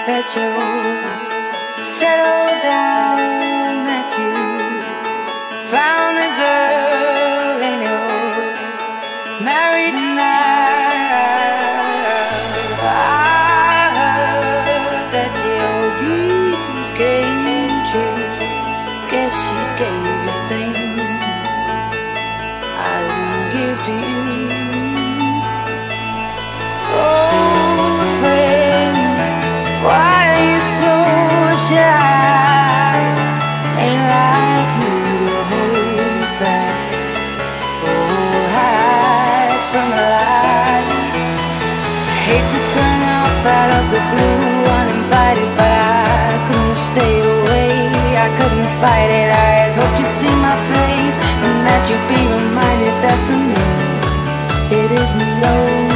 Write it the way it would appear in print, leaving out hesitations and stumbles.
that you settled down, that you found a girl and you're married now. I heard that your dreams came true. Guess she gave you things I didn't give to you. Oh, friend, why are you so shy? Ain't like you to hold back or hide from the light. I hate to turn up out of the blue uninvited, but I couldn't stay away. I couldn't fight it. I had hoped you'd see my face and that you'd be reminded that for me it isn't over.